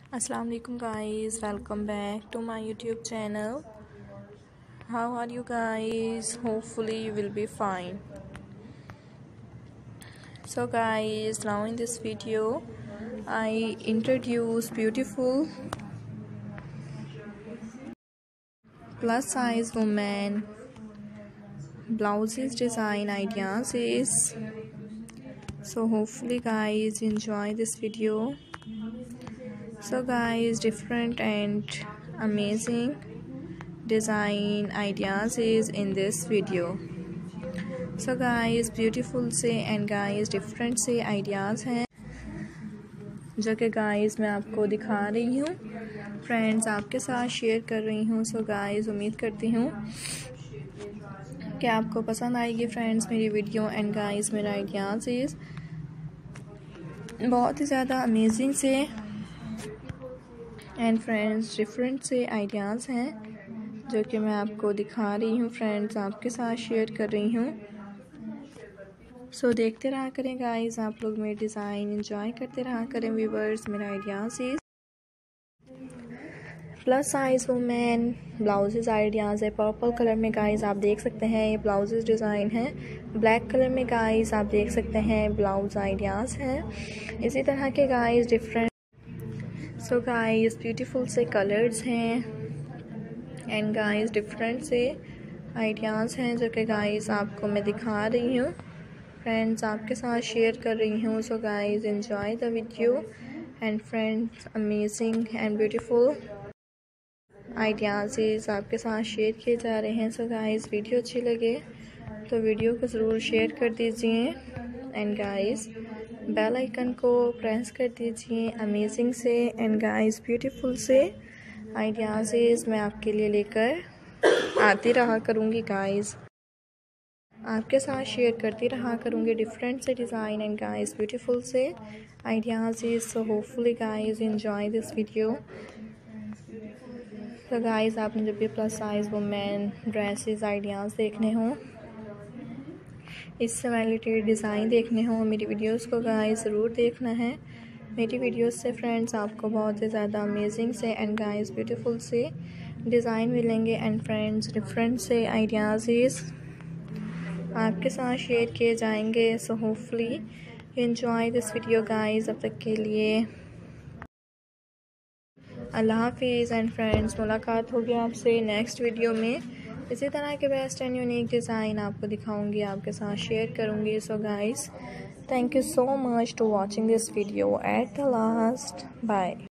Assalamu alaikum guys, welcome back to my YouTube channel. How are you guys? Hopefully you will be fine. So guys, now in this video I introduce beautiful plus size woman blouses design ideas is. So hopefully guys enjoy this video. So guys, different and amazing design ideas is in this video. So guys, beautiful से and guys different से ideas हैं जो कि guys मैं आपको दिखा रही हूँ, फ्रेंड्स आपके साथ शेयर कर रही हूँ. सो गाइस उम्मीद करती हूँ कि आपको पसंद आएगी फ्रेंड्स मेरी वीडियो. एंड गाइस मेरा आइडियाज़ इज़ बहुत ही ज़्यादा अमेजिंग से एंड फ्रेंड्स डिफरेंट से आइडियाज़ हैं जो कि मैं आपको दिखा रही हूँ, फ्रेंड्स आपके साथ शेयर कर रही हूँ. सो देखते रहा करें गाइस, आप लोग मेरे डिज़ाइन एंजॉय करते रहा करें व्यूवर्स. मेरा ideas is plus size women blouses ideas है. पर्पल कलर में गाइस आप देख सकते हैं ये ब्लाउजेज़ डिज़ाइन है. ब्लैक कलर में गाइस आप देख सकते हैं ब्लाउज आइडियाज़ हैं. इसी तरह के guys different so guys beautiful से कलर्स हैं एंड गाइस डिफरेंट से आइडियाज़ हैं जो कि गाइस आपको मैं दिखा रही हूँ, फ्रेंड्स आपके साथ शेयर कर रही हूँ. So guys enjoy the video and friends amazing and beautiful ideas आपके साथ शेयर किए जा रहे हैं. सो गाइस वीडियो अच्छी लगे तो वीडियो को ज़रूर शेयर कर दीजिए एंड गाइस बेल आइकन को प्रेस कर दीजिए. अमेजिंग से एंड गाइस ब्यूटीफुल से आइडियाज़ मैं आपके लिए लेकर आती रहा करूँगी गाइस, आपके साथ शेयर करती रहा करूँगी डिफरेंट से डिज़ाइन एंड गाइस ब्यूटीफुल से ideas. So hopefully guys enjoy this video. तो गाइस आपने जब भी plus size women dresses ideas देखने हों, इससे रिलेटेड डिज़ाइन देखने हों, मेरी वीडियोस को गाइस ज़रूर देखना है. मेरी वीडियोस से फ्रेंड्स आपको बहुत ही ज़्यादा अमेजिंग से एंड गाइस ब्यूटीफुल से डिज़ाइन मिलेंगे एंड फ्रेंड्स डिफरेंट से आइडियाज़ आपके साथ शेयर किए जाएंगे. So hopefully enjoy this video guys. अब तक के लिए अल्लाह हाफिज़ एंड फ्रेंड्स मुलाकात होगी आपसे नेक्स्ट वीडियो में. इसी तरह के बेस्ट एंड यूनिक डिज़ाइन आपको दिखाऊंगी, आपके साथ शेयर करूंगी. So guys thank you so much to watching this video at the last. Bye.